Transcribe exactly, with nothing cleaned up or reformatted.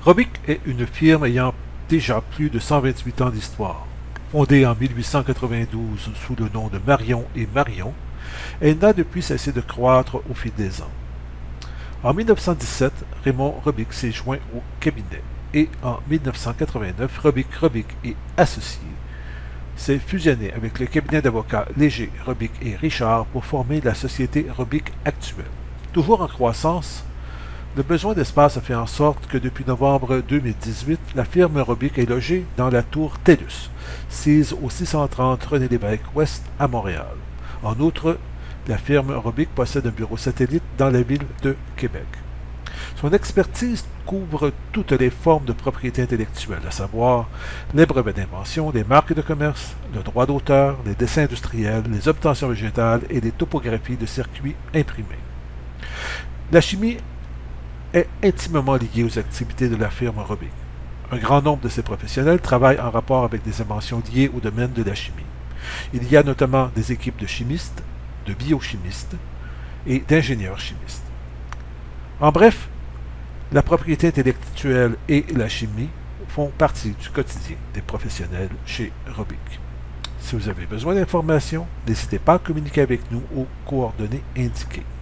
Robic est une firme ayant déjà plus de cent vingt-huit ans d'histoire. Fondée en mille huit cent quatre-vingt-douze sous le nom de Marion et Marion, elle n'a depuis cessé de croître au fil des ans. En mille neuf cent dix-sept, Raymond Robic s'est joint au cabinet et en mille neuf cent quatre-vingt-neuf, Robic, Robic et Associés s'est fusionné avec le cabinet d'avocats Léger, Robic et Richard pour former la société Robic actuelle. Toujours en croissance, le besoin d'espace a fait en sorte que depuis novembre deux mille dix-huit, la firme Robic est logée dans la tour TELUS, sise au six cent trente René Lévesque Ouest à Montréal. En outre, la firme Robic possède un bureau satellite dans la ville de Québec. Son expertise couvre toutes les formes de propriété intellectuelle, à savoir les brevets d'invention, les marques de commerce, le droit d'auteur, les dessins industriels, les obtentions végétales et les topographies de circuits imprimés. La chimie est intimement liée aux activités de la firme Robic. Un grand nombre de ses professionnels travaillent en rapport avec des inventions liées au domaine de la chimie. Il y a notamment des équipes de chimistes, de biochimistes et d'ingénieurs chimistes. En bref, la propriété intellectuelle et la chimie font partie du quotidien des professionnels chez Robic. Si vous avez besoin d'informations, n'hésitez pas à communiquer avec nous aux coordonnées indiquées.